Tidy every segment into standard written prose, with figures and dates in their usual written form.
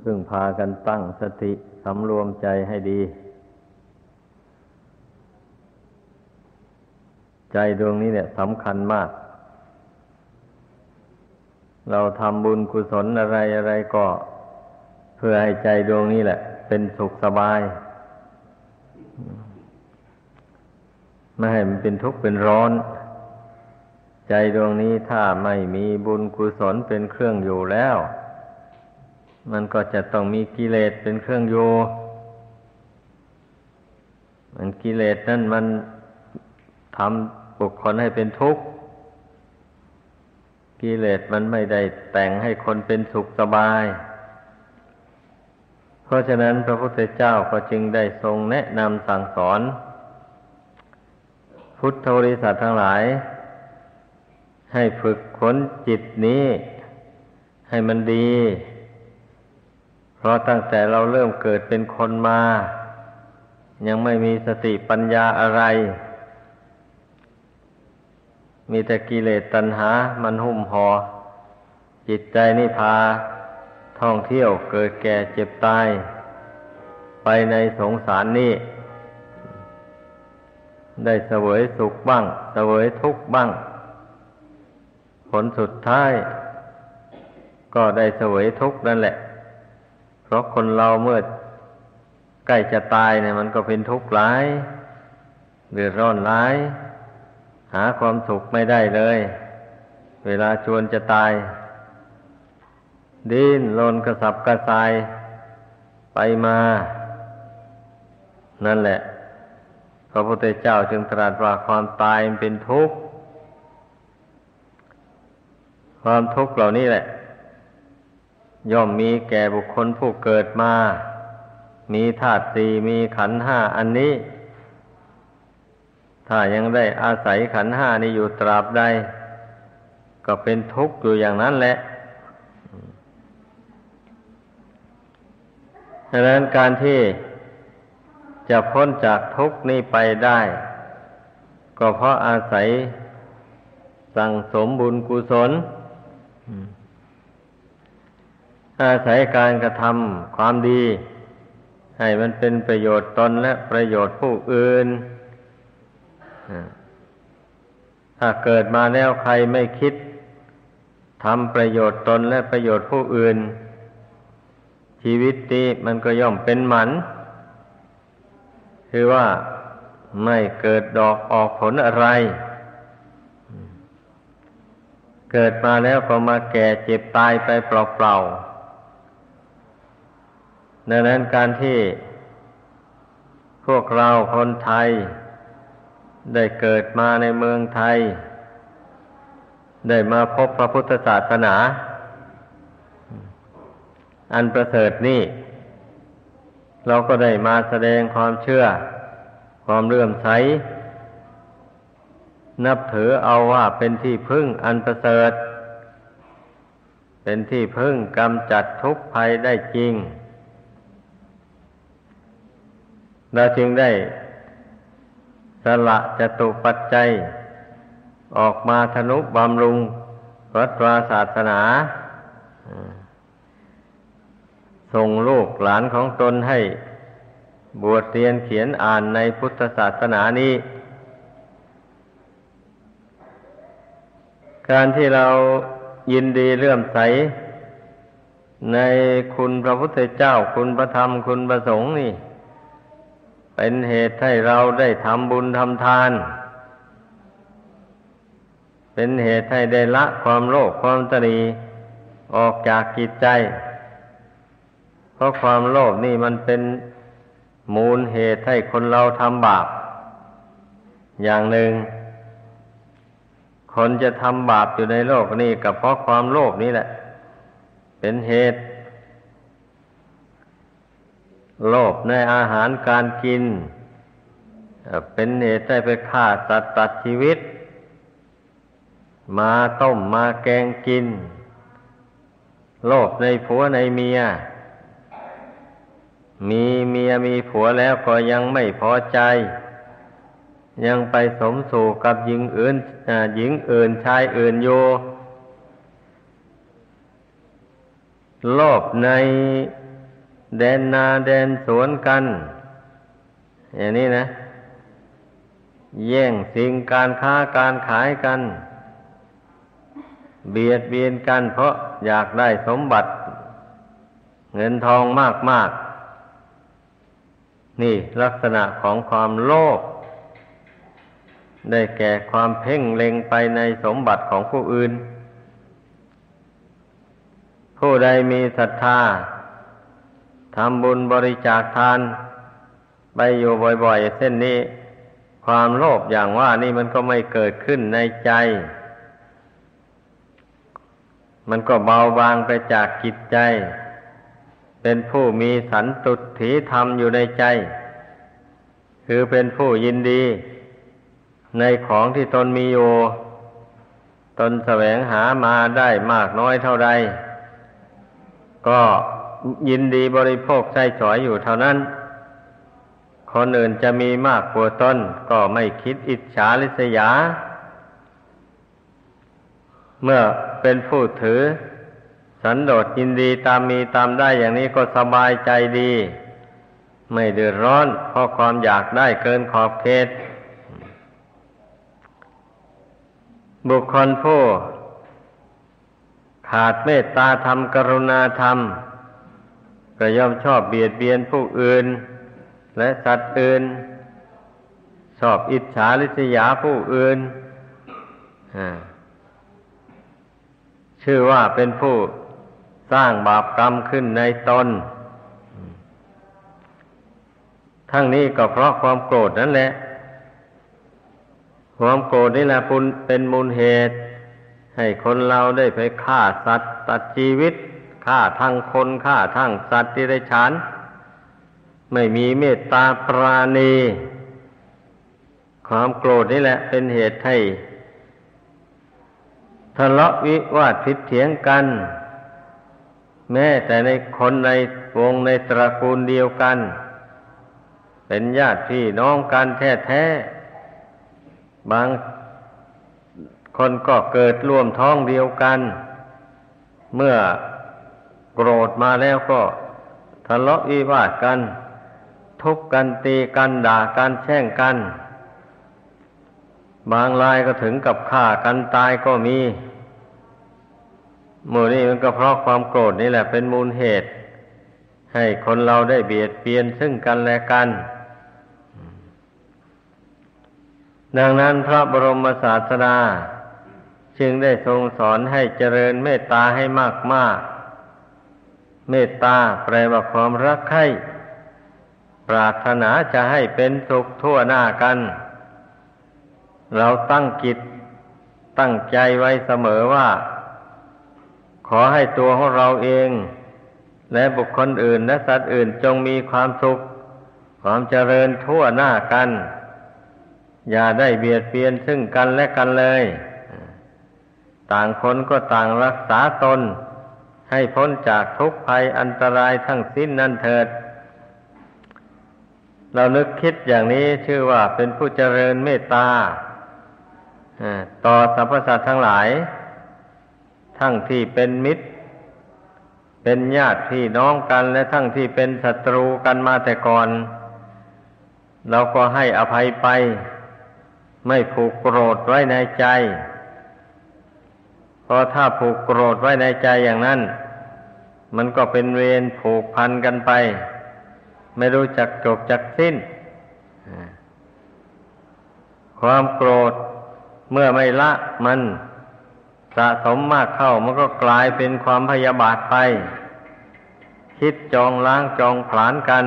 พึ่งพากันตั้งสติสำรวมใจให้ดีใจดวงนี้เนี่ยสำคัญมากเราทำบุญกุศลอะไรอะไรก็เพื่อให้ใจดวงนี้แหละเป็นสุขสบายไม่ให้มันเป็นทุกข์เป็นร้อนใจดวงนี้ถ้าไม่มีบุญกุศลเป็นเครื่องอยู่แล้วมันก็จะต้องมีกิเลสเป็นเครื่องอยู่มันกิเลสนั่นมันทำบุคคลให้เป็นทุกข์กิเลสมันไม่ได้แต่งให้คนเป็นสุขสบายเพราะฉะนั้นพระพุทธเจ้าก็จึงได้ทรงแนะนำสั่งสอนพุทธบริษัททั้งหลายให้ฝึกฝนจิตนี้ให้มันดีเพราะตั้งแต่เราเริ่มเกิดเป็นคนมายังไม่มีสติปัญญาอะไรมีแต่กิเลสตัณหามันหุ้มห่อจิตใจนี่พาท่องเที่ยวเกิดแก่เจ็บตายไปในสงสารนี้ได้เสวยสุขบ้างเสวยทุกข์บ้างผลสุดท้ายก็ได้เสวยทุกข์นั่นแหละเพราะคนเราเมื่อใกล้จะตายเนี่ยมันก็เป็นทุกข์หลายเดือดร้อนหลายหาความสุขไม่ได้เลยเวลาชวนจะตายดิ้นรนกระสับกระส่ายไปมานั่นแหละพระพุทธเจ้าจึงตรัสว่าความตายมันเป็นทุกข์ความทุกข์เหล่านี้แหละย่อมมีแก่บุคคลผู้เกิดมามีธาตุสี่มีขันธ์ห้าอันนี้ถ้ายังได้อาศัยขันธ์ห้านี้อยู่ตราบใดก็เป็นทุกข์อยู่อย่างนั้นแหละดังนั้นการที่จะพ้นจากทุกข์นี้ไปได้ก็เพราะอาศัยสั่งสมบุญกุศลอาศัยการกระทำความดีให้มันเป็นประโยชน์ตนและประโยชน์ผู้อื่นถ้าเกิดมาแล้วใครไม่คิดทำประโยชน์ตนและประโยชน์ผู้อื่นชีวิตนี้มันก็ย่อมเป็นหมันคือว่าไม่เกิดดอกออกผลอะไรเกิดมาแล้วก็มาแก่เจ็บตายไปเปล่าๆดังนั้นการที่พวกเราคนไทยได้เกิดมาในเมืองไทยได้มาพบพระพุทธศาสนาอันประเสริฐนี่เราก็ได้มาแสดงความเชื่อความเลื่อมใสนับถือเอาว่าเป็นที่พึ่งอันประเสริฐเป็นที่พึ่งกำจัดทุกข์ภัยได้จริงเราจึงได้สละจตุปัจจัยออกมาทนุบำรุงวัดวาศาสนาส่งลูกหลานของตนให้บวชเรียนเขียนอ่านในพุทธศาสนานี้การที่เรายินดีเลื่อมใสในคุณพระพุทธเจ้าคุณพระธรรมคุณพระสงฆ์นี่เป็นเหตุให้เราได้ทำบุญทำทานเป็นเหตุให้ได้ละความโลภความตนีออกจากจิตใจเพราะความโลภนี่มันเป็นมูลเหตุให้คนเราทำบาปอย่างหนึ่งคนจะทำบาปอยู่ในโลกนี้ก็เพราะความโลภนี่แหละเป็นเหตุโลภในอาหารการกินเป็นเหตุให้ไปฆ่าสัตว์ตัดชีวิตมาต้มมาแกงกินโลภในผัวในเมียมีเมียมีผัวแล้วก็ยังไม่พอใจยังไปสมสู่กับหญิงอื่นชายอื่นอยู่โลภในแดนนาแดนสวนกันอย่างนี้นะแย่งสิ่งการค้าการขายกันเบียดเบียนกันเพราะอยากได้สมบัติเงินทองมากๆนี่ลักษณะของความโลภได้แก่ความเพ่งเล็งไปในสมบัติของผู้อื่นผู้ใดมีศรัทธาทำบุญบริจาคทานไปอยู่บ่อยๆเส้นนี้ความโลภอย่างว่านี่มันก็ไม่เกิดขึ้นในใจมันก็เบาบางไปจากจิตใจเป็นผู้มีสันตุถีธรรมอยู่ในใจคือเป็นผู้ยินดีในของที่ตนมีอยู่ตนแสวงหามาได้มากน้อยเท่าใดก็ยินดีบริโภคใช้สอยอยู่เท่านั้นคนอื่นจะมีมากกว่าตนก็ไม่คิดอิจฉาริษยาเมื่อเป็นผู้ถือสันโดษยินดีตามมีตามได้อย่างนี้ก็สบายใจดีไม่เดือดร้อนเพราะความอยากได้เกินขอบเขตบุคคลผู้ขาดเมตตาธรรมกรุณาธรรมก็ย่อมชอบเบียดเบียนผู้อื่นและสัตว์อื่นชอบอิจฉาริษยาผู้อื่นชื่อว่าเป็นผู้สร้างบาปกรรมขึ้นในตนทั้งนี้ก็เพราะความโกรธนั่นแหละความโกรธนี่แหละเป็นมูลเหตุให้คนเราได้ไปฆ่าสัตว์ตัดชีวิตฆ่าทั้งคนฆ่าทั้งสัตว์ที่ได้ฉานไม่มีเมตตาปราณีความโกรธนี่แหละเป็นเหตุให้ทะเลาะวิวาทผิดเถียงกันแม้แต่ในคนในวงในตระกูลเดียวกันเป็นญาติพี่น้องกันแท้ๆบางคนก็เกิดร่วมท้องเดียวกันเมื่อโกรธมาแล้วก็ทะเลาะวิวาทกันทุบกันตีกันด่ากันแช่งกันบางรายก็ถึงกับฆ่ากันตายก็มีหมู่นี้มันก็เพราะความโกรธนี่แหละเป็นมูลเหตุให้คนเราได้เบียดเบียนซึ่งกันและกันดังนั้นพระบรมศาสดาจึงได้ทรงสอนให้เจริญเมตตาให้มากๆเมตตาแปลว่าความรักใคร่ปรารถนาจะให้เป็นสุขทั่วหน้ากันเราตั้งจิตตั้งใจไว้เสมอว่าขอให้ตัวของเราเองและบุคคลอื่นและสัตว์อื่นจงมีความสุขความเจริญทั่วหน้ากันอย่าได้เบียดเบียนซึ่งกันและกันเลยต่างคนก็ต่างรักษาตนให้พ้นจากทุกข์ภัยอันตรายทั้งสิ้นนั่นเถิดเรานึกคิดอย่างนี้ชื่อว่าเป็นผู้เจริญเมตตาต่อสรรพสัตว์ทั้งหลายทั้งที่เป็นมิตรเป็นญาติพี่น้องกันและทั้งที่เป็นศัตรูกันมาแต่ก่อนเราก็ให้อภัยไปไม่ผูกโกรธไว้ในใจเพราะถ้าผูกโกรธไว้ในใจอย่างนั้นมันก็เป็นเวรผูกพันกันไปไม่รู้จักจบจักสิ้นความโกรธเมื่อไม่ละมันสะสมมากเข้ามันก็กลายเป็นความพยาบาทไปคิดจองล้างจองผลาญกัน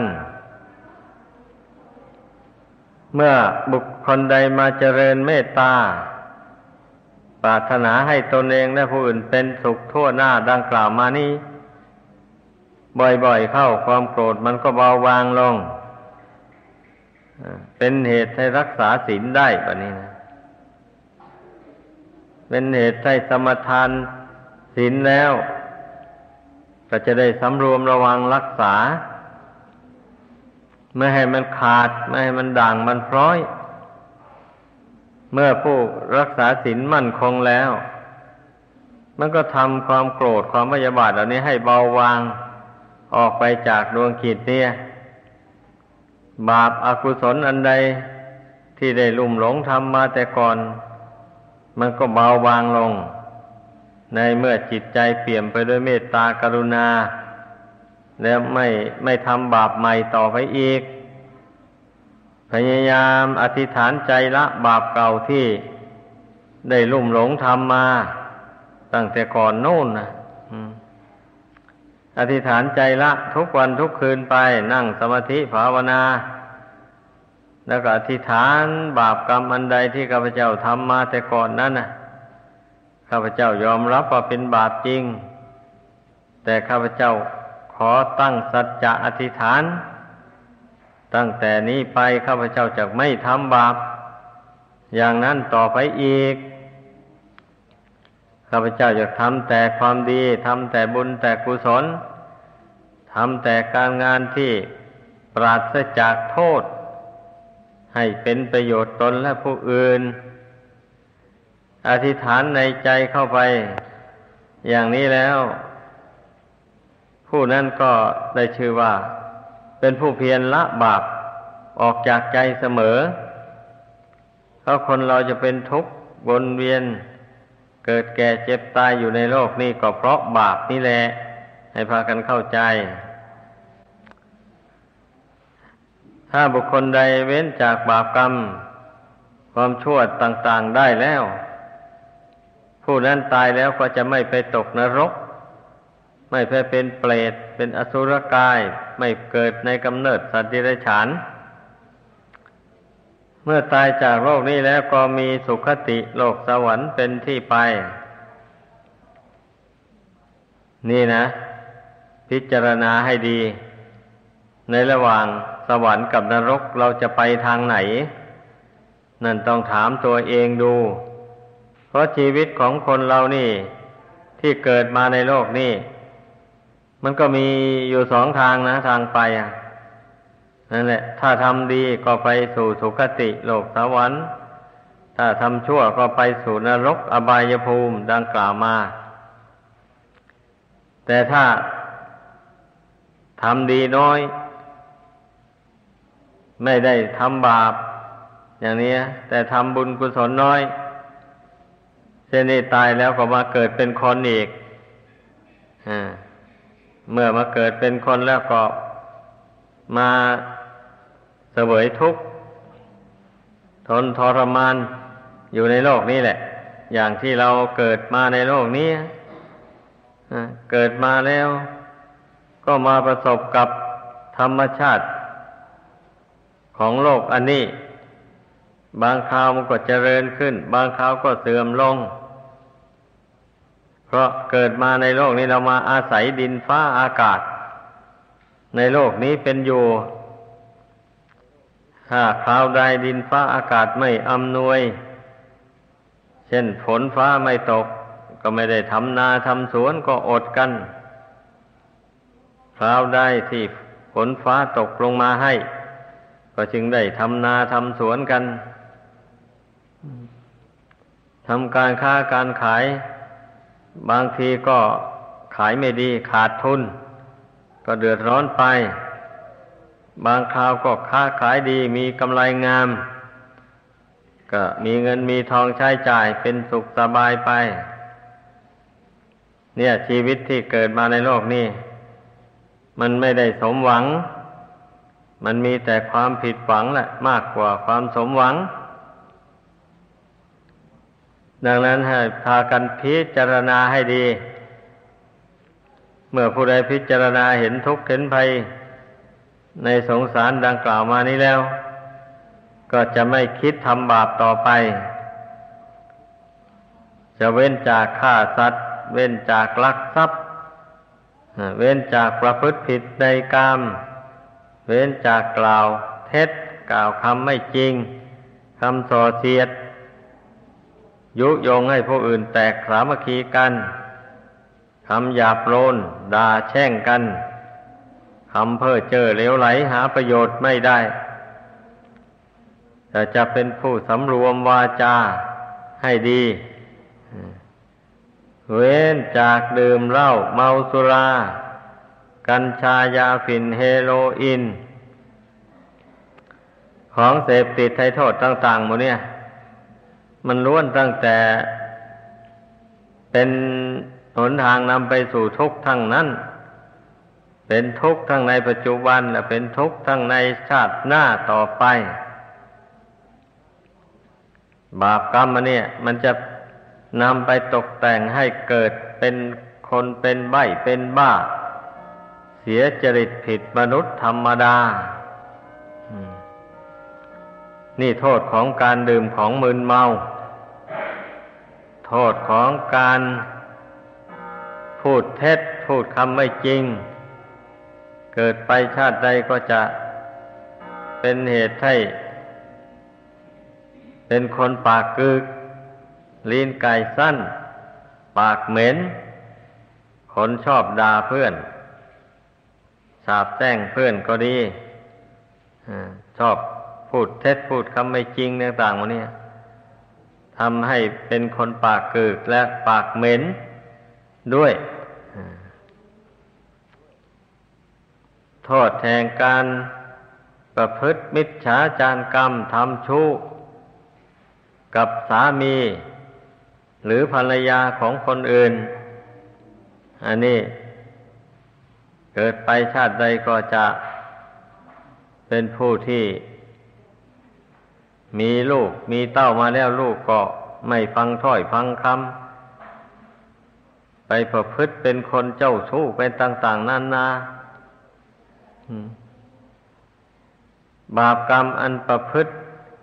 เมื่อบุคคลใดมาเจริญเมตตาปรารถนาให้ตนเองและผู้อื่นเป็นสุขทั่วหน้าดังกล่าวมานี้บ่อยๆเข้าความโกรธมันก็เบาบางลงเป็นเหตุให้รักษาศีลได้แบบนี้นะเป็นเหตุให้สมทานศีลแล้วก็จะได้สำรวมระวังรักษาไม่ให้มันขาดไม่ให้มันด่างมันพร้อยเมื่อผู้รักษาศีลมั่นคงแล้วมันก็ทำความโกรธความพยาบาทเหล่านี้ให้เบาบางออกไปจากดวงจิตเนี่ยบาปอกุศลอันใดที่ได้ลุ่มหลงทำมาแต่ก่อนมันก็เบาบางลงในเมื่อจิตใจเปี่ยมไปด้วยเมตตากรุณาแล้วไม่ทำบาปใหม่ต่อไปอีกพยายามอธิษฐานใจละบาปเก่าที่ได้ลุ่มหลงทำมาตั้งแต่ก่อนโน่นนะอธิษฐานใจละทุกวันทุกคืนไปนั่งสมาธิภาวนาแล้วก็อธิษฐานบาปกรรมอันใดที่ข้าพเจ้าทำมาแต่ก่อนนั้นนะข้าพเจ้ายอมรับว่าเป็นบาปจริงแต่ข้าพเจ้าขอตั้งสัจจะอธิษฐานตั้งแต่นี้ไปข้าพเจ้าจะไม่ทำบาปอย่างนั้นต่อไปอีกข้าพเจ้าจะทำแต่ความดีทำแต่บุญแต่กุศลทำแต่การงานที่ปราศจากโทษให้เป็นประโยชน์ตนและผู้อื่นอธิษฐานในใจเข้าไปอย่างนี้แล้วผู้นั้นก็ได้ชื่อว่าเป็นผู้เพียรละบาปออกจากใจเสมอเพราะคนเราจะเป็นทุกข์วนเวียนเกิดแก่เจ็บตายอยู่ในโลกนี้ก็เพราะบาปนี่แหละให้พากันเข้าใจถ้าบุคคลใดเว้นจากบาปกรรมความชั่วต่างๆได้แล้วผู้นั้นตายแล้วก็จะไม่ไปตกนรกไม่ไปเป็นเปรตเป็นอสุรกายไม่เกิดในกำเนิดสัตว์เดรัจฉานเมื่อตายจากโลกนี้แล้วก็มีสุคติโลกสวรรค์เป็นที่ไปนี่นะพิจารณาให้ดีในระหว่างสวรรค์กับนรกเราจะไปทางไหนนั่นต้องถามตัวเองดูเพราะชีวิตของคนเรานี่ที่เกิดมาในโลกนี้มันก็มีอยู่สองทางนะทางไปนั่นแหละถ้าทำดีก็ไปสู่สุคติโลกสวรรค์ถ้าทำชั่วก็ไปสู่นรกอบายภูมิดังกล่าวมาแต่ถ้าทำดีน้อยไม่ได้ทำบาปอย่างนี้แต่ทำบุญกุศลน้อยเช่นนี้ตายแล้วก็มาเกิดเป็นคนอีกเมื่อมาเกิดเป็นคนแล้วก็มาเสวยทุกข์ทนทรมานอยู่ในโลกนี้แหละอย่างที่เราเกิดมาในโลกนี้เกิดมาแล้วก็มาประสบกับธรรมชาติของโลกอันนี้บางคราวมันก็เจริญขึ้นบางคราวก็เสื่อมลงเพราะเกิดมาในโลกนี้เรามาอาศัยดินฟ้าอากาศในโลกนี้เป็นอยู่ถ้าคราวใดดินฟ้าอากาศไม่อำนวยเช่นฝนฟ้าไม่ตกก็ไม่ได้ทำนาทำสวนก็อดกันคราวใดที่ฝนฟ้าตกลงมาให้ก็จึงได้ทำนาทำสวนกันทำการค้าการขายบางทีก็ขายไม่ดีขาดทุนก็เดือดร้อนไปบางคราวก็ค้าขายดีมีกำไรงามก็มีเงินมีทองใช้จ่ายเป็นสุขสบายไปเนี่ยชีวิตที่เกิดมาในโลกนี้มันไม่ได้สมหวังมันมีแต่ความผิดหวังแหละมากกว่าความสมหวังดังนั้นให้พากันพิจารณาให้ดีเมื่อผู้ใดพิจารณาเห็นทุกข์เห็นภัยในสงสารดังกล่าวมานี้แล้วก็จะไม่คิดทำบาปต่อไปจะเว้นจากฆ่าสัตว์เว้นจากลักทรัพย์เว้นจากประพฤติผิดในกามเว้นจากกล่าวเท็จกล่าวคำไม่จริงคำส่อเสียดยุยงให้ผู้อื่นแตกสามัคคีกันคำหยาบโลนด่าแช่งกันคำเพ้อเจ้อเหลวไหลหาประโยชน์ไม่ได้แต่จะเป็นผู้สำรวมวาจาให้ดีเว้นจากดื่มเหล้าเมาสุรากัญชายาฝิ่นเฮโรอีนของเสพติดให้โทษต่างๆหมดเนี่ยมันล้วนตั้งแต่เป็นหนทางนำไปสู่ทุกข์ทั้งนั้นเป็นทุกข์ทั้งในปัจจุบันและเป็นทุกข์ทั้งในชาติหน้าต่อไปบาปกรรมเนี่ยมันจะนำไปตกแต่งให้เกิดเป็นคนเป็นใบ้เป็นบ้าเสียจริตผิดมนุษย์ธรรมดานี่โทษของการดื่มของมึนเมาโทษของการพูดเท็จพูดคำไม่จริงเกิดไปชาติใดก็จะเป็นเหตุให้เป็นคนปากกึกลิ้นไก่สั้นปากเหม็นคนชอบด่าเพื่อนสาปแช่งเพื่อนก็ดีชอบพูดเท็จพูดคำไม่จริงต่างๆวันนี้ทำให้เป็นคนปากกึกและปากเหม็นด้วยโทษแห่งการประพฤติมิจฉาจารกรรมทำชู้กับสามีหรือภรรยาของคนอื่นอันนี้เกิดไปชาติใดก็จะเป็นผู้ที่มีลูกมีเต้ามาแล้วลูกก็ไม่ฟังถ้อยฟังคำไปประพฤติเป็นคนเจ้าชู้เป็นต่างๆนานาบาปกรรมอันประพฤติ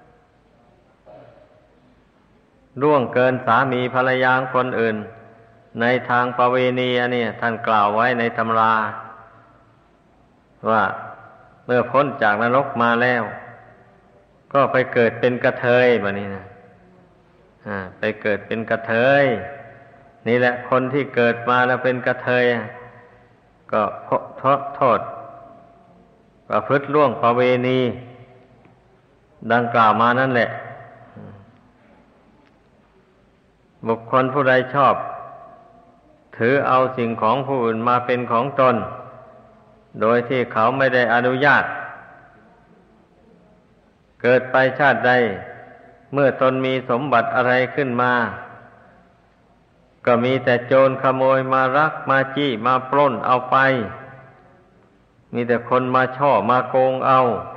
ล่วงเกินสามีภรรยาคนอื่นในทางประเวณีอันนี้ท่านกล่าวไว้ในตำราว่าเมื่อพ้นจากนรกมาแล้วก็ไปเกิดเป็นกระเทยแบบนี้นะไปเกิดเป็นกระเทยนี่แหละคนที่เกิดมาแล้วเป็นกระเทยก็โทษประพฤติล่วงประเวณีดังกล่าวมานั่นแหละบุคคลผู้ใดชอบถือเอาสิ่งของผู้อื่นมาเป็นของตนโดยที่เขาไม่ได้อนุญาตเกิดไปชาติใดเมื่อตนมีสมบัติอะไรขึ้นมาก็มีแต่โจรขโมยมารักมาจี้มาปล้นเอาไปมีแต่คนมาช่อมาโกงเอา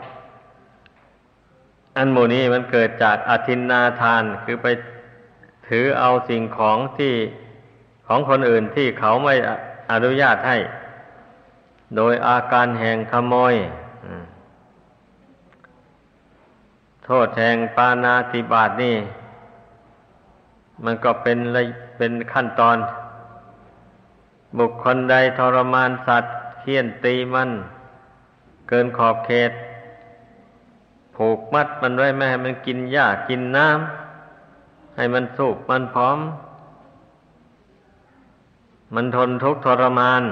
อันหมู่นี้มันเกิดจากอทินนาทานคือไปถือเอาสิ่งของที่ของคนอื่นที่เขาไม่อนุญาตให้โดยอาการแห่งขโมยโทษแห่งปาณาติบาตนี่มันก็เป็นขั้นตอนบุคคลใดทรมานสัตว์เฆี่ยนตีมันเกินขอบเขตผูกมัดมันไว้ไม่ให้มันกินหญ้ากินน้ำให้มันสูบมันพร้อมมันทนทุกข์ทรมาน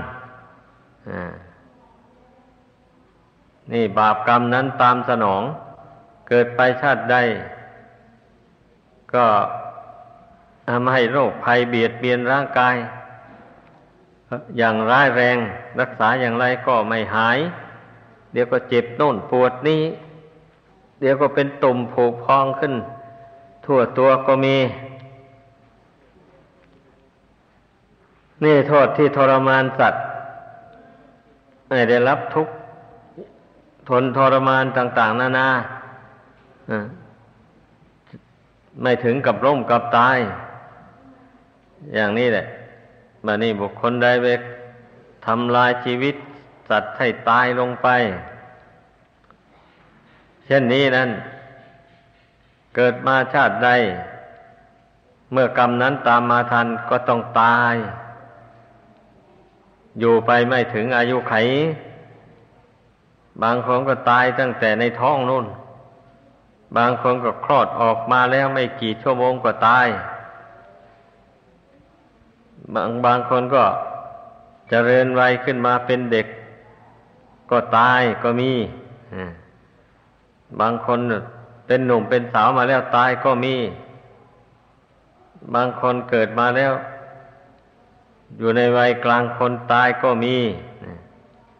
นี่บาปกรรมนั้นตามสนองเกิดไปชาติใดก็ทำให้โรคภัยเบียดเบียนร่างกายอย่างร้ายแรงรักษาอย่างไรก็ไม่หายเดี๋ยวก็เจ็บโน่นปวดนี้เดี๋ยวก็เป็นตุ่มผุพองขึ้นทั่วตัวก็มีนี่โทษที่ทรมานสัตว์ให้ได้รับทุกข์ทนทรมานต่างๆนานาไม่ถึงกับล้มกับตายอย่างนี้แหละบัดนี้บุคคลใดไปทำลายชีวิตสัตว์ให้ตายลงไปเช่นนี้นั้นเกิดมาชาติใดเมื่อกรรมนั้นตามมาทันก็ต้องตายอยู่ไปไม่ถึงอายุไขบางคนก็ตายตั้งแต่ในท้องนู่นบางคนก็คลอดออกมาแล้วไม่กี่ชั่วโมงก็ตายบางคนก็เจริญวัยขึ้นมาเป็นเด็กก็ตายก็มีบางคนเป็นหนุ่มเป็นสาวมาแล้วตายก็มีบางคนเกิดมาแล้วอยู่ในวัยกลางคนตายก็มี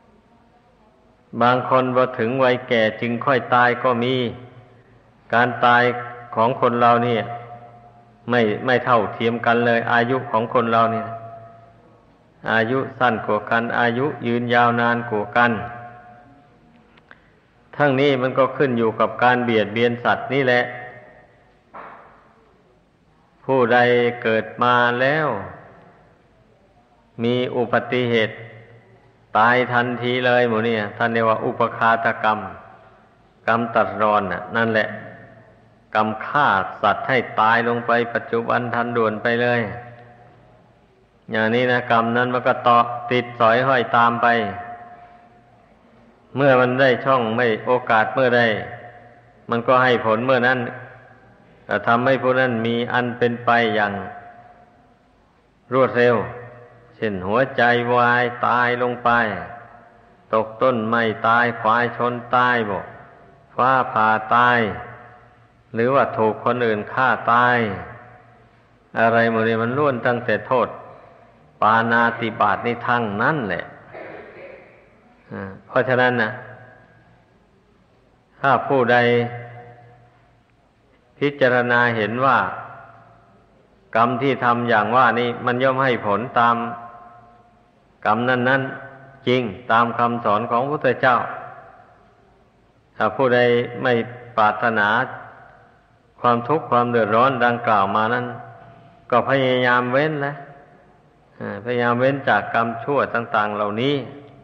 บางคนพอถึงวัยแก่จึงค่อยตายก็มี การตายของคนเราเนี่ยไม่เท่าเทียมกันเลย อายุของคนเราเนี่ยอายุสั้นกว่ากันอายุยืนยาวนานกว่ากันทั้งนี้มันก็ขึ้นอยู่กับการเบียดเบียนสัตว์นี่แหละผู้ใดเกิดมาแล้วมีอุบัติเหตุตายทันทีเลยหมูเนี่ยท่านเรียกว่าอุปฆาตกรรมกรรมตัดรอนน่ะนั่นแหละกรรมฆ่าสัตว์ให้ตายลงไปปัจจุบันทันด่วนไปเลยอย่างนี้นะกรรมนั้นมันก็ต่อติดสอยห้อยตามไปเมื่อมันได้ช่องไม่โอกาสเมื่อใดมันก็ให้ผลเมื่อนั้นทำให้ผู้นั้นมีอันเป็นไปอย่างรวดเร็วเช่นหัวใจวายตายลงไปตกต้นไม้ตายควายชนตายบ่ฟ้าผ่าตายหรือว่าถูกคนอื่นฆ่าตายอะไรหมดนี้มันล้วนตั้งแต่โทษปาณาติบาตนี่ทั้งนั้นแหละเพราะฉะนั้นนะถ้าผู้ใดพิจารณาเห็นว่ากรรมที่ทำอย่างว่านี้มันย่อมให้ผลตามกรรมนั้นๆจริงตามคำสอนของพระพุทธเจ้าถ้าผู้ใดไม่ปรารถนาความทุกข์ความเดือดร้อนดังกล่าวมานั้นก็พยายามเว้นนะพยายามเว้นจากกรรมชั่วต่างๆเหล่านี้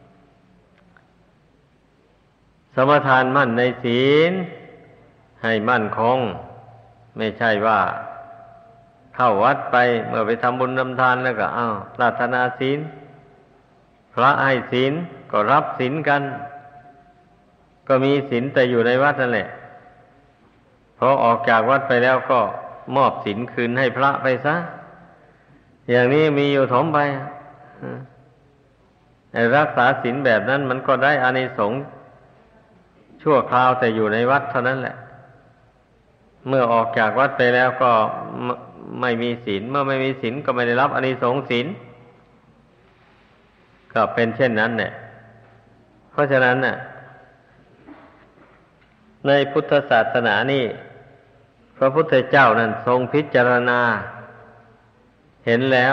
สมทานมั่นในศีลให้มั่นคงไม่ใช่ว่าเข้าวัดไปเมื่อไปทำบุญทำทานแล้วก็ปรารถนาศีลพระให้ศีลก็รับศีลกันก็มีศีลแต่อยู่ในวัดนั่นแหละพอออกจากวัดไปแล้วก็มอบศีลคืนให้พระไปซะอย่างนี้มีอยู่ถมไปรักษาศีลแบบนั้นมันก็ได้อานิสงส์ชั่วคราวแต่อยู่ในวัดเท่านั้นแหละเมื่อออกจากวัดไปแล้วก็ไม่มีศีลเมื่อไม่มีศีลก็ไม่ได้รับอานิสงส์ศีลก็เป็นเช่นนั้นเนี่ยเพราะฉะนั้นน่ะในพุทธศาสนานี่พระพุทธเจ้านั้นทรงพิจารณาเห็นแล้ว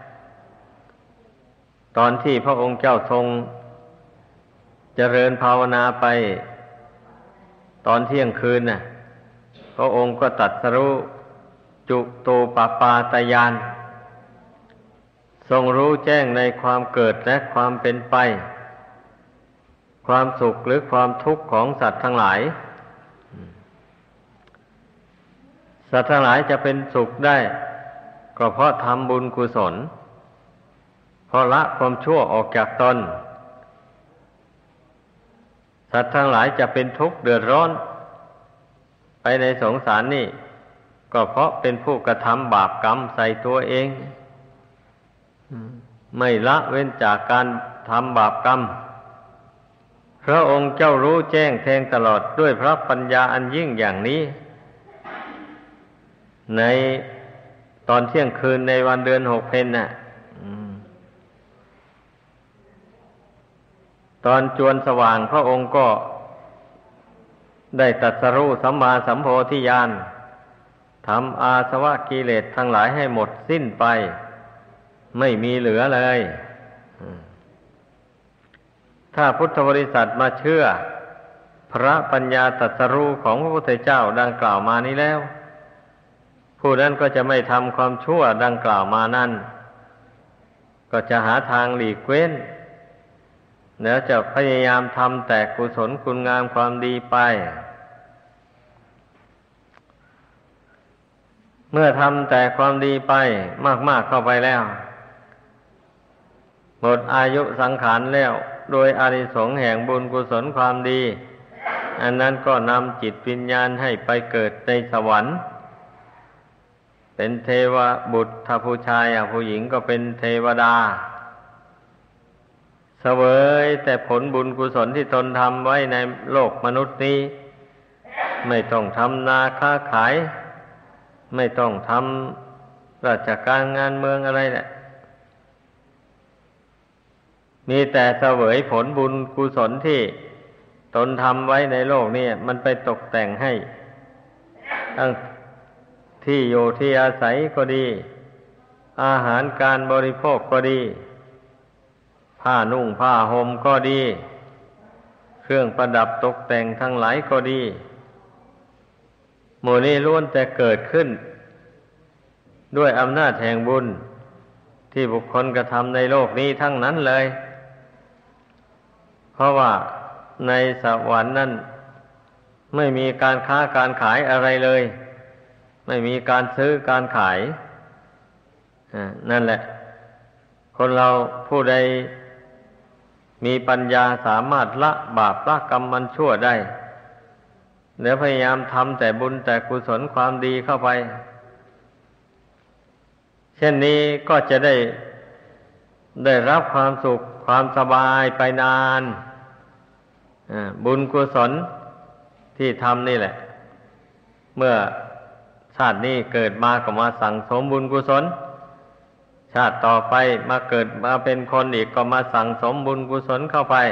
ตอนที่พระองค์เจ้าทรงเจริญภาวนาไปตอนเที่ยงคืนน่ะพระองค์ก็ตรัสรู้จุตูปปาตญาณทรงรู้แจ้งในความเกิดและความเป็นไปความสุขหรือความทุกข์ของสัตว์ทั้งหลายสัตว์ทั้งหลายจะเป็นสุขได้ก็เพราะทำบุญกุศลเพราะละความชั่วออกจากตนสัตว์ทั้งหลายจะเป็นทุกข์เดือดร้อนไปในสงสารนี่ก็เพราะเป็นผู้กระทำบาปกรรมใส่ตัวเองไม่ละเว้นจากการทำบาปกรรมพระองค์เจ้ารู้แจ้งแทงตลอดด้วยพระปัญญาอันยิ่งอย่างนี้ในตอนเที่ยงคืนในวันเดือน6 เพ็ญน่ะตอนจวนสว่างพระองค์ก็ได้ตรัสรู้สัมมาสัมโพธิญาณทำอาสวะกิเลสทั้งหลายให้หมดสิ้นไปไม่มีเหลือเลยถ้าพุทธบริษัทมาเชื่อพระปัญญาตรัสรู้ของพระพุทธเจ้าดังกล่าวมานี้แล้วผู้นั้นก็จะไม่ทำความชั่วดังกล่าวมานั่นก็จะหาทางหลีกเว้นแล้วจะพยายามทำแต่กุศลคุณงามความดีไปเมื่อทำแต่ความดีไปมากๆเข้าไปแล้วหมดอายุสังขารแล้วโดยอานิสงส์แห่งบุญกุศลความดีอันนั้นก็นำจิตวิญญาณให้ไปเกิดในสวรรค์เป็นเทวบุตรถ้าผู้ชายผู้หญิงก็เป็นเทวดาเสวยแต่ผลบุญกุศลที่ตนทำไว้ในโลกมนุษย์นี้ไม่ต้องทำนาค้าขายไม่ต้องทำราชการงานเมืองอะไรแหละมีแต่เสวยผลบุญกุศลที่ตนทำไว้ในโลกนี้มันไปตกแต่งให้ทั้งที่อยู่ที่อาศัยก็ดีอาหารการบริโภคก็ดีผ้านุ่งผ้าห่มก็ดีเครื่องประดับตกแต่งทั้งหลายก็ดีหมู่นี้ล้วนแต่เกิดขึ้นด้วยอำนาจแห่งบุญที่บุคคลกระทำในโลกนี้ทั้งนั้นเลยเพราะว่าในสวรรค์นั้นไม่มีการค้าการขายอะไรเลยไม่มีการซื้อการขายนั่นแหละคนเราผู้ใดมีปัญญาสามารถละบาปละกรรมมันชั่วได้แล้วพยายามทำแต่บุญแต่กุศลความดีเข้าไปเช่นนี้ก็จะได้รับความสุขความสบายไปนานบุญกุศลที่ทำนี่แหละเมื่อชาตินี้เกิดมาก็มาสั่งสมบุญกุศลชาติต่อไปมาเกิดมาเป็นคนอีกก็มาสั่งสมบุญกุศลเข้าไป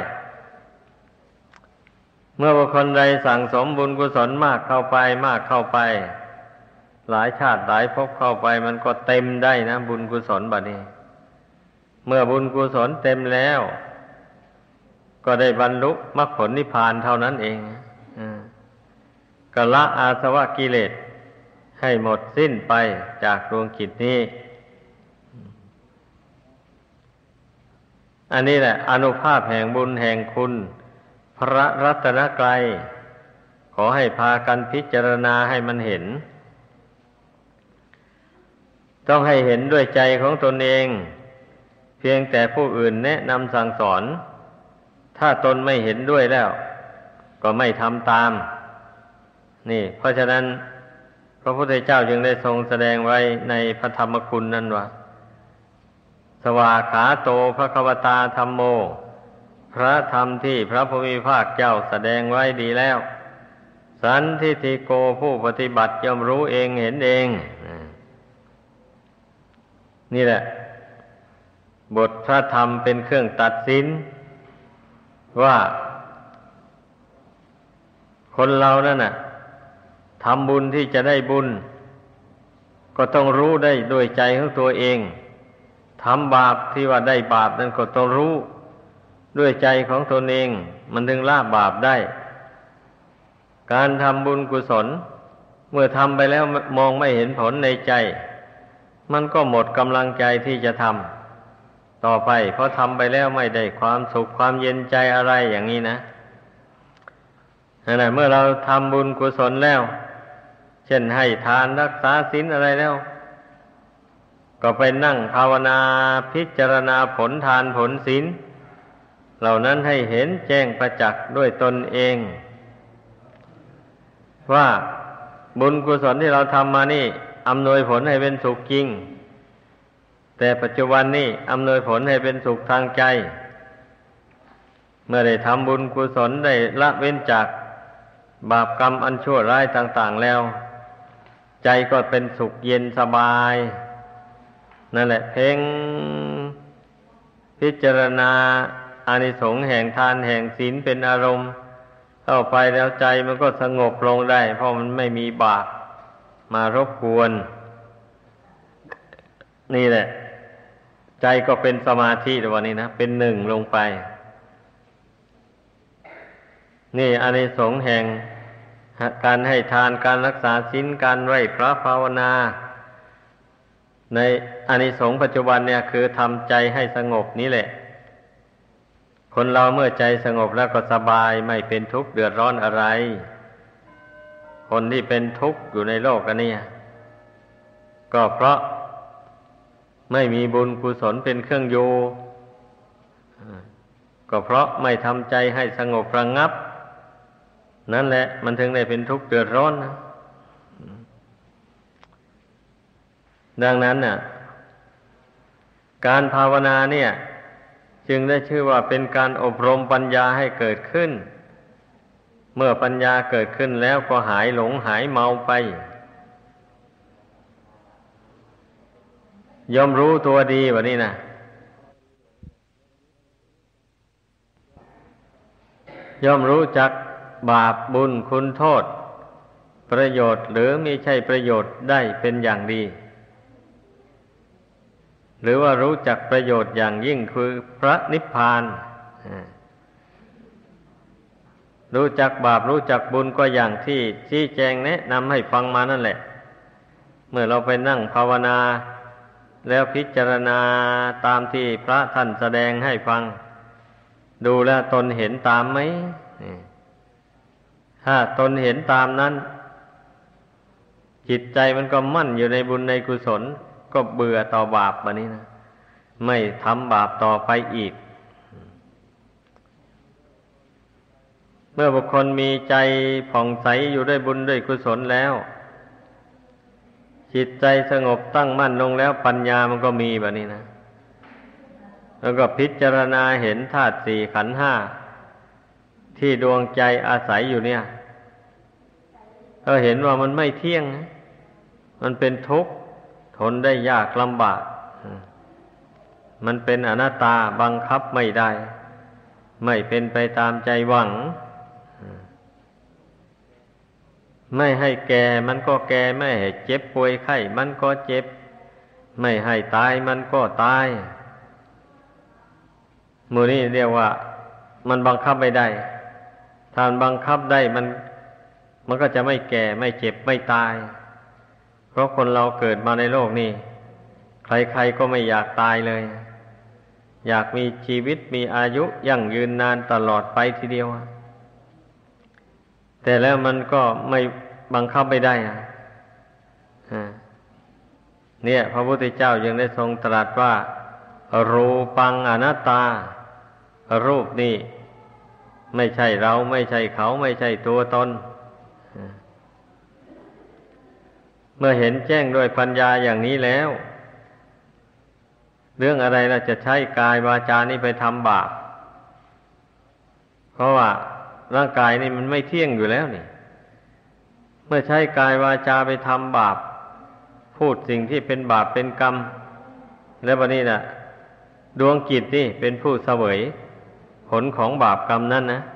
เมื่อบุคคลใดสั่งสมบุญกุศลมากเข้าไปมากเข้าไปหลายชาติหลายภพเข้าไปมันก็เต็มได้นะบุญกุศลบัดนี้เมื่อบุญกุศลเต็มแล้วก็ได้บรรลุมรรคผลนิพพานเท่านั้นเองก็ละอาสวะกิเลสให้หมดสิ้นไปจากดวงจิตนี้อันนี้แหละอานุภาพแห่งบุญแห่งคุณพระรัตนกรัยขอให้พากันพิจารณาให้มันเห็นต้องให้เห็นด้วยใจของตนเองเพียงแต่ผู้อื่นแนะนำสั่งสอนถ้าตนไม่เห็นด้วยแล้วก็ไม่ทำตามนี่เพราะฉะนั้นพระพุทธเจ้าจึงได้ทรงแสดงไว้ในพระธรรมคุณนั้นว่าสวากขาโตภควตาธัมโมพระธรรมที่พระผู้มีภาคเจ้าแสดงไว้ดีแล้วสันทิฏฐิโกผู้ปฏิบัติย่อมรู้เองเห็นเองนี่แหละบทพระธรรมเป็นเครื่องตัดสินว่าคนเรานั่นน่ะทำบุญที่จะได้บุญก็ต้องรู้ได้ด้วยใจของตัวเองทำบาปที่ว่าได้บาปนั้นก็ต้องรู้ด้วยใจของตนเองมันถึงละบาปได้การทำบุญกุศลเมื่อทำไปแล้วมองไม่เห็นผลในใจมันก็หมดกำลังใจที่จะทำต่อไปเพราะทำไปแล้วไม่ได้ความสุขความเย็นใจอะไรอย่างนี้นะนั่นแหละเมื่อเราทำบุญกุศลแล้วเช่นให้ทานรักษาศีลอะไรแล้วก็ไปนั่งภาวนาพิจารณาผลทานผลศีลเหล่านั้นให้เห็นแจ้งประจักษ์ด้วยตนเองว่าบุญกุศลที่เราทำมานี่อำนวยผลให้เป็นสุขจริงแต่ปัจจุบันนี้อำนวยผลให้เป็นสุขทางใจเมื่อได้ทำบุญกุศลได้ละเว้นจากบาปกรรมอันชั่วร้ายต่างๆแล้วใจก็เป็นสุขเย็นสบายนั่นแหละเพ่งพิจารณาอานิสงส์แห่งทานแห่งศีลเป็นอารมณ์เข้าไปแล้วใจมันก็สงบลงได้เพราะมันไม่มีบาปมารบกวนนี่แหละใจก็เป็นสมาธิในวันนี้นะเป็นหนึ่งลงไปนี่อานิสงส์แห่งการให้ทานการรักษาศีลการไหว้พระภาวนาในอานิสงส์ปัจจุบันเนี่ยคือทำใจให้สงบนี้แหละคนเราเมื่อใจสงบแล้วก็สบายไม่เป็นทุกข์เดือดร้อนอะไรคนที่เป็นทุกข์อยู่ในโลกอันนี้ก็เพราะไม่มีบุญกุศลเป็นเครื่องอยู่ก็เพราะไม่ทำใจให้สงบระงับนั่นแหละมันถึงได้เป็นทุกข์เดือดร้อนนะดังนั้นน่ะการภาวนาเนี่ยจึงได้ชื่อว่าเป็นการอบรมปัญญาให้เกิดขึ้นเมื่อปัญญาเกิดขึ้นแล้วก็หายหลงหายเมาไปย่อมรู้ตัวดีว่านี่นะย่อมรู้จักบาปบุญคุณโทษประโยชน์หรือไม่ใช่ประโยชน์ได้เป็นอย่างดีหรือว่ารู้จักประโยชน์อย่างยิ่งคือพระนิพพานรู้จักบาปรู้จักบุญก็อย่างที่ชี้แจงแนะนำให้ฟังมานั่นแหละเมื่อเราไปนั่งภาวนาแล้วพิจารณาตามที่พระท่านแสดงให้ฟังดูแล้วตนเห็นตามไหมถ้าตนเห็นตามนั้นจิตใจมันก็มั่นอยู่ในบุญในกุศลก็เบื่อต่อบาปแบบนี้นะไม่ทำบาปต่อไปอีกเมื่อบุคคลมีใจผ่องใสอยู่ด้วยบุญด้วยกุศลแล้วจิตใจสงบตั้งมั่นลงแล้วปัญญามันก็มีแบบนี้นะแล้วก็พิจารณาเห็นธาตุสี่ขันธ์ห้าที่ดวงใจอาศัยอยู่เนี่ยก็เห็นว่ามันไม่เที่ยงมันเป็นทุกข์ทนได้ยากลำบากมันเป็นอนัตตาบังคับไม่ได้ไม่เป็นไปตามใจหวังไม่ให้แก่มันก็แก่ไม่ให้เจ็บป่วยไข้มันก็เจ็บไม่ให้ตายมันก็ตายหมู่นี้เรียกว่ามันบังคับไม่ได้ถ้ามันบังคับได้มันก็จะไม่แก่ไม่เจ็บไม่ตายเพราะคนเราเกิดมาในโลกนี้ใครๆก็ไม่อยากตายเลยอยากมีชีวิตมีอายุยั่งยืนนานตลอดไปทีเดียวแต่แล้วมันก็ไม่บังคับไม่ได้เนี่ยพระพุทธเจ้ายังได้ทรงตรัสว่ารูปังอนัตตารูปนี่ไม่ใช่เราไม่ใช่เขาไม่ใช่ตัวตนเมื่อเห็นแจ้งด้วยปัญญาอย่างนี้แล้วเรื่องอะไรเราจะใช้กายวาจานี้ไปทำบาปเพราะว่าร่างกายนี่มันไม่เที่ยงอยู่แล้วนี่เมื่อใช้กายวาจาไปทำบาปพูดสิ่งที่เป็นบาปเป็นกรรมแล้วบัดนี้น่ะดวงจิตนี่เป็นผู้เสวยผลของบาปกรรมนั้นนะ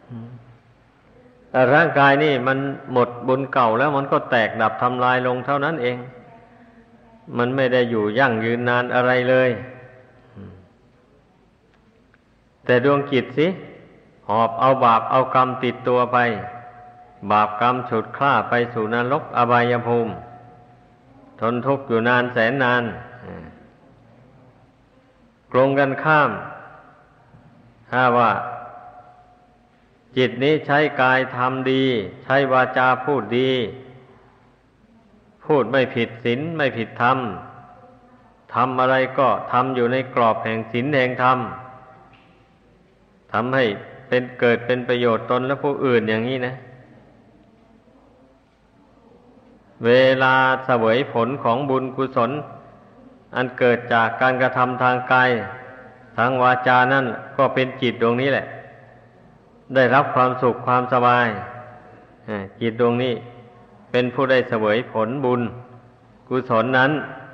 แต่ร่างกายนี่มันหมดบุญเก่าแล้วมันก็แตกดับทำลายลงเท่านั้นเองมันไม่ได้อยู่ยั่งยืนนานอะไรเลยแต่ดวงจิตสิหอบเอาบาปเอากรรมติดตัวไปบาปกรรมฉุดคล้าไปสู่นรกอบายภูมิทนทุกข์อยู่นานแสนนานตรงกันข้ามถ้าว่าจิตนี้ใช้กายทำดีใช้วาจาพูดดีพูดไม่ผิดศีลไม่ผิดธรรมทำอะไรก็ทำอยู่ในกรอบแห่งศีลแห่งธรรมทำให้เกิดเป็นประโยชน์ตนและผู้อื่นอย่างนี้นะเวลาเสวยผลของบุญกุศลอันเกิดจากการกระทำทางกายทางวาจานั่นก็เป็นจิตดวงนี้แหละได้รับความสุขความสบายจิตดวงนี้เป็นผู้ได้เสวยผลบุญกุศลนั้น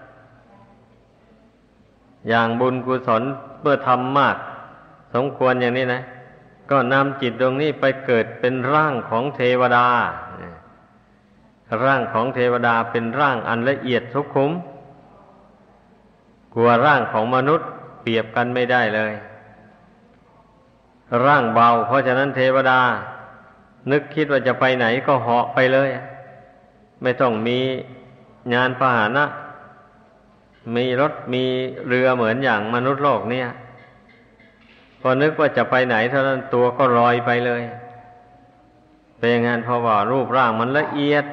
อย่างบุญกุศลเมื่อทำมากสมควรอย่างนี้นะก็นำจิตดวงนี้ไปเกิดเป็นร่างของเทวดาร่างของเทวดาเป็นร่างอันละเอียดสุขุมกว่าร่างของมนุษย์เปรียบกันไม่ได้เลยร่างเบาเพราะฉะนั้นเทวดานึกคิดว่าจะไปไหนก็เหาะไปเลยไม่ต้องมียานพาหนะมีรถมีเรือเหมือนอย่างมนุษย์โลกเนี่ยพอนึกว่าจะไปไหนเท่านั้นตัวก็ลอยไปเลยเป็นอย่างนั้นเพราะว่ารูปร่างมันละเอียด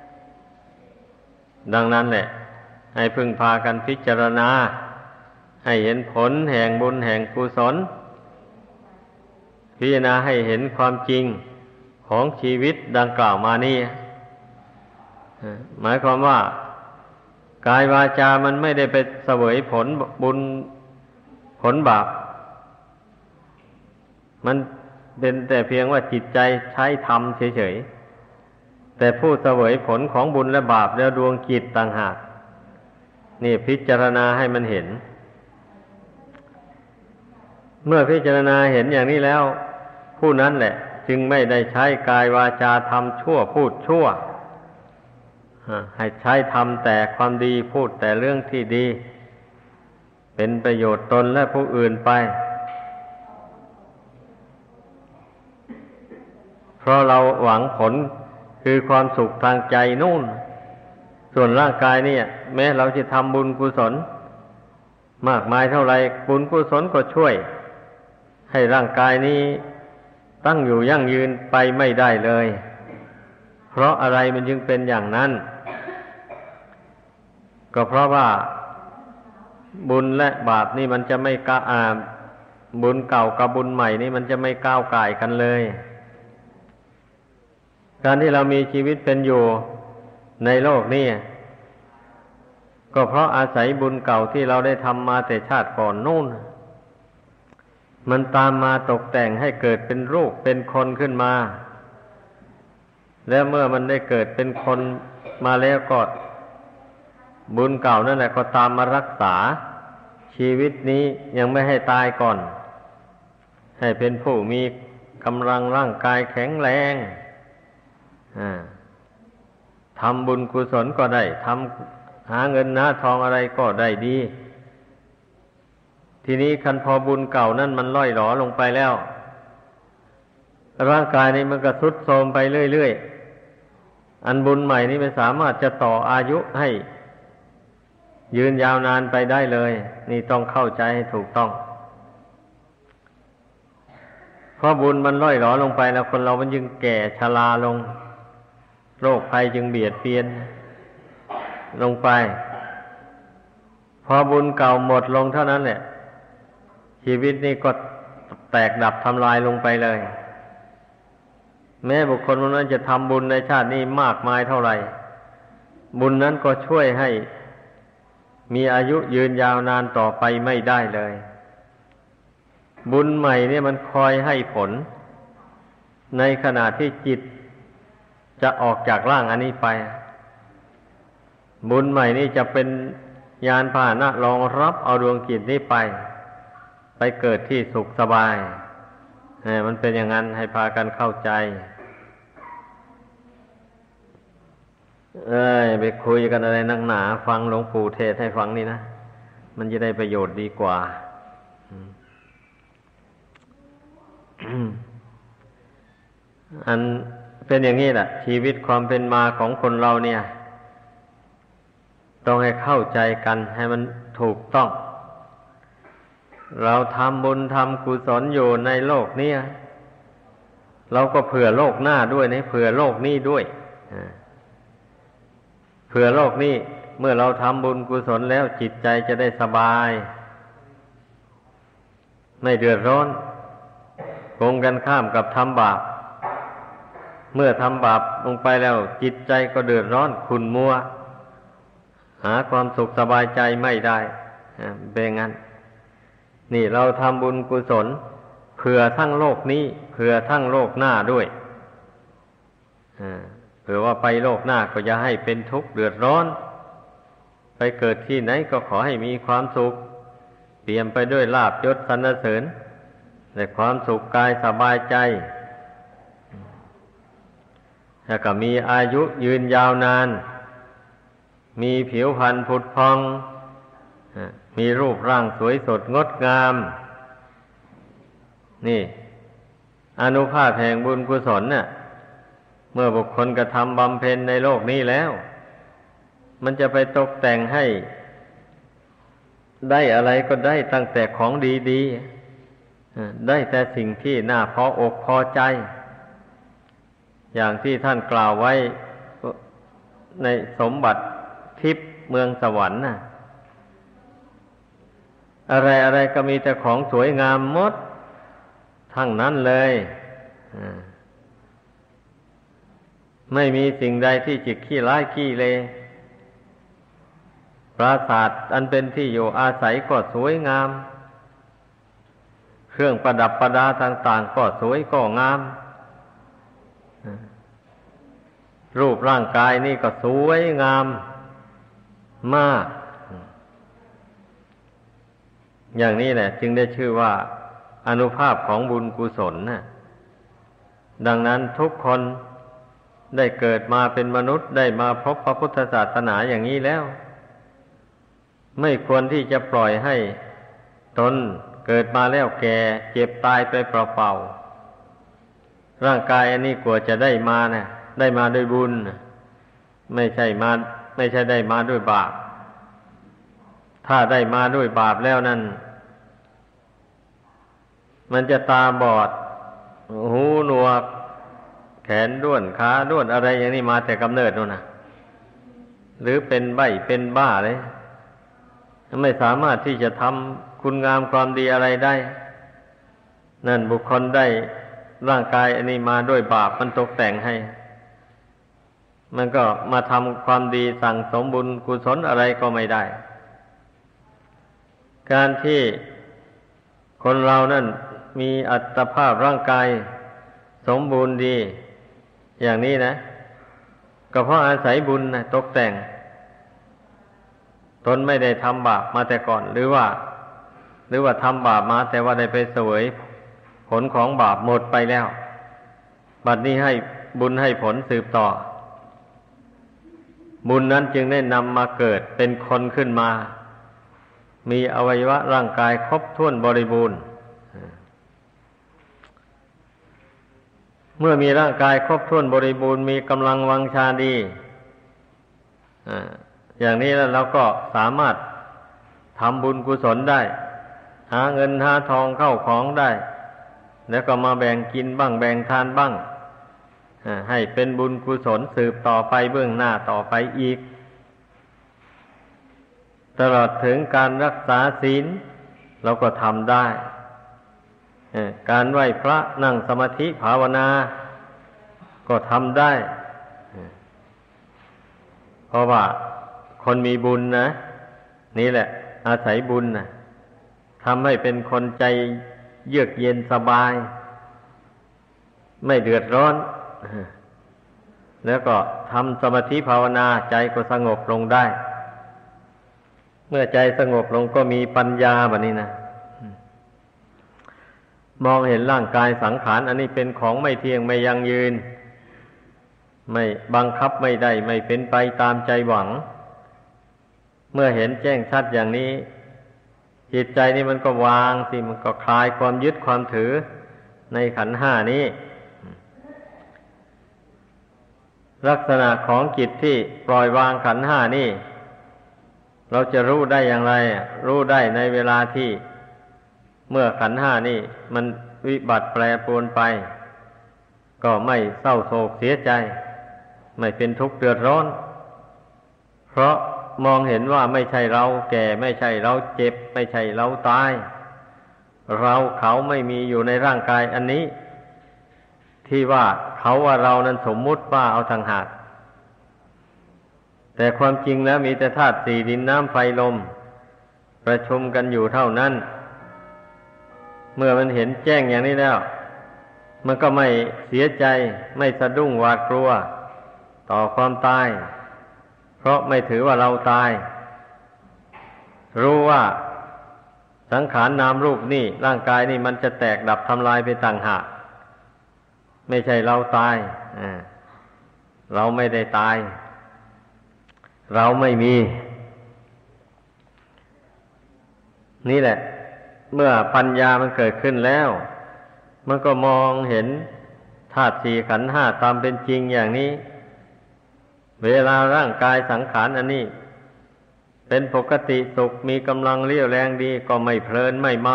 ดังนั้นแหละให้พึงพากันพิจารณาให้เห็นผลแห่งบุญแห่งกุศลพิจารณาให้เห็นความจริงของชีวิตดังกล่าวมานี่หมายความว่ากายวาจามันไม่ได้ไปเสวยผลบุญผลบาปมันเป็นแต่เพียงว่าจิตใจใช้ทำเฉยๆแต่ผู้เสวยผลของบุญและบาปแล้วดวงจิตต่างหากนี่พิจารณาให้มันเห็นเมื่อพิจารณาเห็นอย่างนี้แล้วผู้นั้นแหละจึงไม่ได้ใช้กายวาจาทำชั่วพูดชั่วให้ใช้ทำแต่ความดีพูดแต่เรื่องที่ดีเป็นประโยชน์ตนและผู้อื่นไปเพราะเราหวังผลคือความสุขทางใจนู่นส่วนร่างกายเนี่ยแม้เราจะทำบุญกุศลมากมายเท่าไรบุญกุศลก็ช่วยให้ร่างกายนี้ตั้งอยู่ยั่งยืนไปไม่ได้เลยเพราะอะไรมันจึงเป็นอย่างนั้นก็เพราะว่าบุญและบาปนี่มันจะไม่บุญเก่ากับบุญใหม่นี่มันจะไม่ก้าวก่ายกันเลยการที่เรามีชีวิตเป็นอยู่ในโลกนี้ก็เพราะอาศัยบุญเก่าที่เราได้ทำมาแต่ชาติก่อนนู่นมันตามมาตกแต่งให้เกิดเป็นรูปเป็นคนขึ้นมาแล้วเมื่อมันได้เกิดเป็นคนมาแล้วก็บุญเก่านั่นแหละก็ตามมารักษาชีวิตนี้ยังไม่ให้ตายก่อนให้เป็นผู้มีกำลังร่างกายแข็งแรงทำบุญกุศลก็ได้หาเงินหาทองอะไรก็ได้ดีทีนี้คันพอบุญเก่านั้นมันล่อยหลอลงไปแล้วร่างกายนี้มันก็ทรุดโทรมไปเรื่อยๆอันบุญใหม่นี้ไม่สามารถจะต่ออายุให้ยืนยาวนานไปได้เลยนี่ต้องเข้าใจให้ถูกต้องเพราะบุญมันล่อยหลอลงไปแล้วคนเรามันจึงแก่ชราลงโรคภัยจึงเบียดเบียนลงไปพอบุญเก่าหมดลงเท่านั้นเนี่ยชีวิตนี้ก็แตกดับทำลายลงไปเลยแม้บุคคลคนนั้นจะทำบุญในชาตินี้มากมายเท่าไหร่บุญนั้นก็ช่วยให้มีอายุยืนยาวนานต่อไปไม่ได้เลยบุญใหม่เนี่ยมันคอยให้ผลในขณะที่จิตจะออกจากร่างอันนี้ไปบุญใหม่นี่จะเป็นยานพาหนะรองรับเอาดวงจิตนี้ไปเกิดที่สุขสบายมันเป็นอย่างนั้นให้พากันเข้าใจไปคุยกันอะไรนักหนาฟังหลวงปู่เทศให้ฟังนี่นะมันจะได้ประโยชน์ดีกว่า อันเป็นอย่างนี้แหละชีวิตความเป็นมาของคนเราเนี่ยต้องให้เข้าใจกันให้มันถูกต้องเราทำบุญทำกุศลอยู่ในโลกนี้เราก็เผื่อโลกหน้าด้วยนะเผื่อโลกนี้ด้วยเผื่อโลกนี้เมื่อเราทำบุญกุศลแล้วจิตใจจะได้สบายไม่เดือดร้อนตรงกันข้ามกับทำบาปเมื่อทำบาปลงไปแล้วจิตใจก็เดือดร้อนขุ่นมัวหาความสุขสบายใจไม่ได้เป็นงั้นนี่เราทำบุญกุศลเผื่อทั้งโลกนี้เผื่อทั้งโลกหน้าด้วยเผื่อว่าไปโลกหน้าก็จะให้เป็นทุกข์เดือดร้อนไปเกิดที่ไหนก็ขอให้มีความสุขเปี่ยมไปด้วยลาภยศสรรเสริญและความสุขกายสบายใจแล้วก็มีอายุยืนยาวนานมีผิวพรรณผุดพองมีรูปร่างสวยสดงดงามนี่อานุภาพแห่งบุญกุศลน่ะเมื่อบุคคลกระทำบำเพ็ญในโลกนี้แล้วมันจะไปตกแต่งให้ได้อะไรก็ได้ตั้งแต่ของดีๆได้แต่สิ่งที่น่าพออกพอใจอย่างที่ท่านกล่าวไว้ในสมบัติทิพย์เมืองสวรรค์น่ะอะไรๆก็มีแต่ของสวยงามหมดทั้งนั้นเลยไม่มีสิ่งใดที่จิตขี้ร้ายขี้เลปราสาทอันเป็นที่อยู่อาศัยก็สวยงามเครื่องประดับประดาต่างๆก็สวยก็งามรูปร่างกายนี่ก็สวยงามมากอย่างนี้แหละจึงได้ชื่อว่าอานุภาพของบุญกุศลน่ะดังนั้นทุกคนได้เกิดมาเป็นมนุษย์ได้มาพบพระพุทธศาสนาอย่างนี้แล้วไม่ควรที่จะปล่อยให้ตนเกิดมาแล้วแก่เจ็บตายไปเปล่าๆร่างกายอันนี้กว่าจะได้มานะได้มาด้วยบุญไม่ใช่ได้มาด้วยบาปถ้าได้มาด้วยบาปแล้วนั่นมันจะตาบอดหูหนวกแขนด้วนขาด้วนอะไรอย่างนี้มาแต่กำเนิดนู่นนะหรือเป็นใบ้เป็นบ้าเลยไม่สามารถที่จะทำคุณงามความดีอะไรได้นั่นบุคคลได้ร่างกายอันนี้มาด้วยบาปมันตกแต่งให้มันก็มาทำความดีสั่งสมบุญกุศลอะไรก็ไม่ได้การที่คนเรานั่นมีอัตภาพร่างกายสมบูรณ์ดีอย่างนี้นะก็เพราะอาศัยบุญนะตกแต่งตนไม่ได้ทำบาปมาแต่ก่อนหรือว่าทำบาปมาแต่ว่าได้ไปเสวยผลของบาปหมดไปแล้วบัดนี้ให้บุญให้ผลสืบต่อบุญนั้นจึงได้นำมาเกิดเป็นคนขึ้นมามีอวัยวะร่างกายครบถ้วนบริบูรณ์เมื่อมีร่างกายครบถ้วนบริบูรณ์มีกำลังวังชาดีอย่างนี้แล้วเราก็สามารถทำบุญกุศลได้หาเงินหาทองเข้าของได้แล้วก็มาแบ่งกินบ้างแบ่งทานบ้างให้เป็นบุญกุศลสืบต่อไปเบื้องหน้าต่อไปอีกตลอดถึงการรักษาศีลเราก็ทำได้การไหว้พระนั่งสมาธิภาวนาก็ทำได้เพราะว่าคนมีบุญนะนี่แหละอาศัยบุญนะทำให้เป็นคนใจเยือกเย็นสบายไม่เดือดร้อนแล้วก็ทำสมาธิภาวนาใจก็สงบลงได้เมื่อใจสงบลงก็มีปัญญาแบบนี้นะมองเห็นร่างกายสังขารอันนี้เป็นของไม่เที่ยงไม่ยั่งยืนไม่บังคับไม่ได้ไม่เป็นไปตามใจหวังเมื่อเห็นแจ้งชัดอย่างนี้จิตใจนี่มันก็วางสิมันก็คลายความยึดความถือในขันธ์ห้านี้ลักษณะของจิตที่ปล่อยวางขันธ์ห้านี่เราจะรู้ได้อย่างไรรู้ได้ในเวลาที่เมื่อขันธ์ห้านี่มันวิบัติแปรปรวนไปก็ไม่เศร้าโศกเสียใจไม่เป็นทุกข์เดือดร้อนเพราะมองเห็นว่าไม่ใช่เราแก่ไม่ใช่เราเจ็บไม่ใช่เราตายเราเขาไม่มีอยู่ในร่างกายอันนี้ที่ว่าเขาว่าเรานั้นสมมุติว่าเอาทางหากแต่ความจริงแล้วมีแต่ธาตุสี่ดินน้ำไฟลมประชุมกันอยู่เท่านั้นเมื่อมันเห็นแจ้งอย่างนี้แล้วมันก็ไม่เสียใจไม่สะดุ้งหวาดกลัวต่อความตายเพราะไม่ถือว่าเราตายรู้ว่าสังขารนามรูปนี่ร่างกายนี่มันจะแตกดับทำลายไปต่างหากไม่ใช่เราตายเราไม่ได้ตายเราไม่มีนี่แหละเมื่อปัญญามันเกิดขึ้นแล้วมันก็มองเห็นธาตุสี่ขันธ์ห้าตามเป็นจริงอย่างนี้เวลาร่างกายสังขารอันนี้เป็นปกติสุขมีกำลังเรี่ยวแรงดีก็ไม่เพลินไม่เมา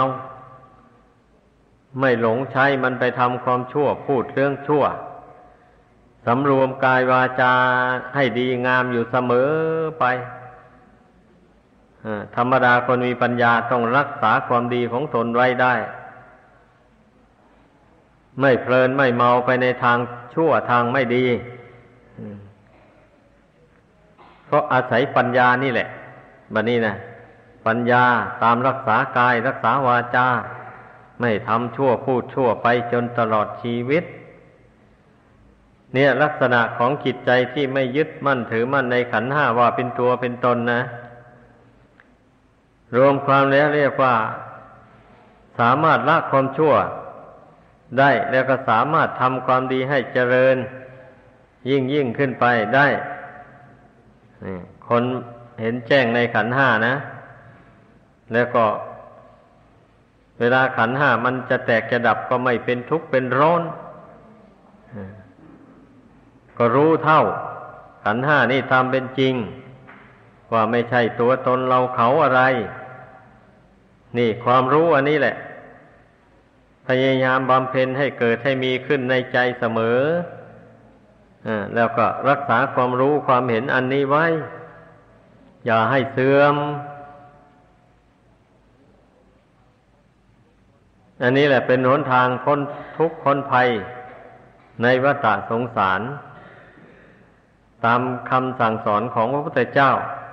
ไม่หลงใช้มันไปทำความชั่วพูดเรื่องชั่วสำรวมกายวาจาให้ดีงามอยู่เสมอไปธรรมดาคนมีปัญญาต้องรักษาความดีของตนไว้ได้ไม่เพลินไม่เมาไปในทางชั่วทางไม่ดีเพราะอาศัยปัญญานี่แหละบัดนี้นะปัญญาตามรักษากายรักษาวาจาไม่ทำชั่วพูดชั่วไปจนตลอดชีวิตเนี่ยลักษณะของจิตใจที่ไม่ยึดมั่นถือมั่นในขันธ์ห้าว่าเป็นตัวเป็นตนนะรวมความแล้วเรียกว่าสามารถละความชั่วได้แล้วก็สามารถทำความดีให้เจริญยิ่งขึ้นไปได้นี่คนเห็นแจ้งในขันธ์ห้านะแล้วก็เวลาขันธ์ห้ามันจะแตกจะดับก็ไม่เป็นทุกข์เป็นร้อนก็รู้เท่าขันธ์ห้านี่ตามเป็นจริงว่าไม่ใช่ตัวตนเราเขาอะไรนี่ความรู้อันนี้แหละพยายามบำเพ็ญให้เกิดให้มีขึ้นในใจเสมอแล้วก็รักษาความรู้ความเห็นอันนี้ไว้อย่าให้เสื่อมอันนี้แหละเป็นหนทางพ้นทุกข์พ้นภัยในวัฏสงสารตามคำสั่งสอนของพระพุทธเจ้า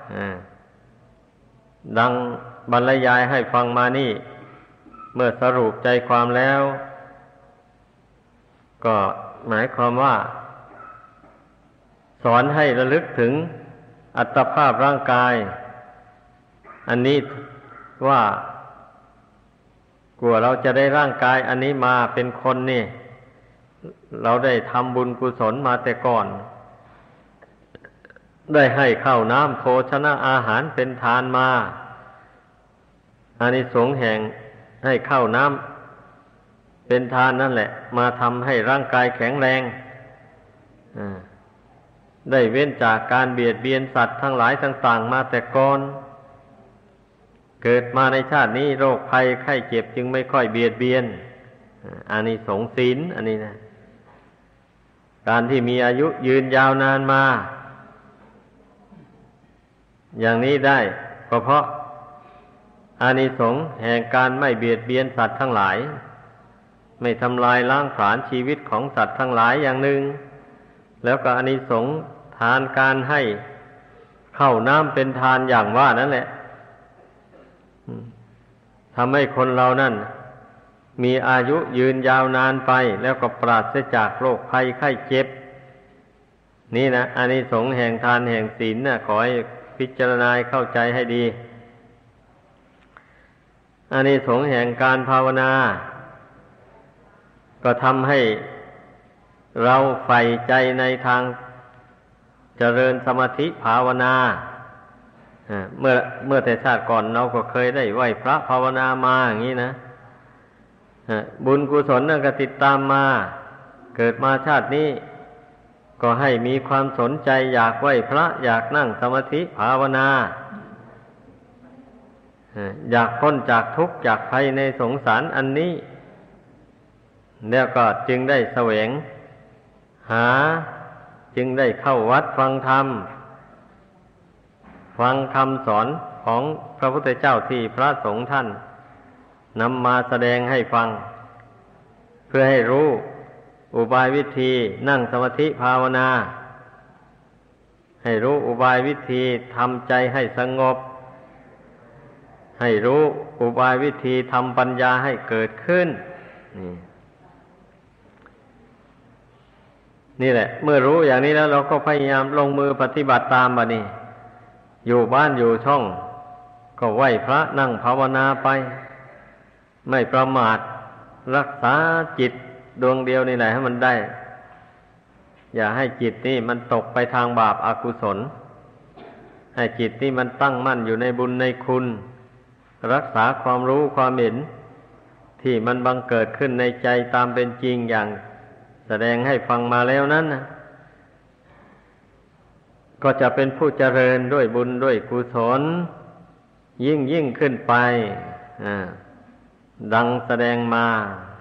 ดังบรรยายให้ฟังมานี่เมื่อสรุปใจความแล้วก็หมายความว่าสอนให้ระลึกถึงอัตภาพร่างกายอันนี้ว่ากลัวเราจะได้ร่างกายอันนี้มาเป็นคนนี่เราได้ทำบุญกุศลมาแต่ก่อนได้ให้ข้าวน้ำโภชนะอาหารเป็นทานมาอานิสงส์แห่งให้ข้าวน้ำเป็นทานนั่นแหละมาทำให้ร่างกายแข็งแรงได้เว้นจากการเบียดเบียนสัตว์ทั้งหลายต่างๆมาแต่ก่อนเกิดมาในชาตินี้โรคภัยไข้เจ็บจึงไม่ค่อยเบียดเบียนอานิสงส์ศีลอันนี้นะการที่มีอายุยืนยาวนานมาอย่างนี้ได้ก็เพราะอานิสงส์แห่งการไม่เบียดเบียนสัตว์ทั้งหลายไม่ทำลายล้างผลาญชีวิตของสัตว์ทั้งหลายอย่างหนึ่งแล้วก็อานิสงส์ทานการให้ข้าวน้ำเป็นทานอย่างว่านั่นแหละทำให้คนเรานั่นมีอายุยืนยาวนานไปแล้วก็ปราศจากโรคภัยไข้เจ็บนี่นะอานิสงส์แห่งทานแห่งศีลน่ะขอให้พิจารณาเข้าใจให้ดีอานิสงส์แห่งการภาวนาก็ทำให้เราใฝ่ใจในทางเจริญสมาธิภาวนาเมื่อแต่ชาติก่อนเราก็เคยได้ไหว้พระภาวนามาอย่างนี้นะบุญกุศลนั่นก็ติดตามมาเกิดมาชาตินี้ก็ให้มีความสนใจอยากไหว้พระอยากนั่งสมาธิภาวนาอยากพ้นจากทุกข์จากภัยในสงสารอันนี้แล้วก็จึงได้แสวงหาจึงได้เข้าวัดฟังธรรมฟังคำสอนของพระพุทธเจ้าที่พระสงฆ์ท่านนำมาแสดงให้ฟังเพื่อให้รู้อุบายวิธีนั่งสมาธิภาวนาให้รู้อุบายวิธีทำใจให้สงบให้รู้อุบายวิธีทำปัญญาให้เกิดขึ้นนี่แหละเมื่อรู้อย่างนี้แล้วเราก็พยายามลงมือปฏิบัติตามบัดนี้อยู่บ้านอยู่ช่องก็ไหว้พระนั่งภาวนาไปไม่ประมาทรักษาจิตดวงเดียวนี่แหละให้มันได้อย่าให้จิตนี่มันตกไปทางบาปอกุศลให้จิตนี่มันตั้งมั่นอยู่ในบุญในคุณรักษาความรู้ความเห็นที่มันบังเกิดขึ้นในใจตามเป็นจริงอย่างแสดงให้ฟังมาแล้วนั้นนะก็จะเป็นผู้เจริญด้วยบุญด้วยกุศลยิ่งขึ้นไปดังแสดงมา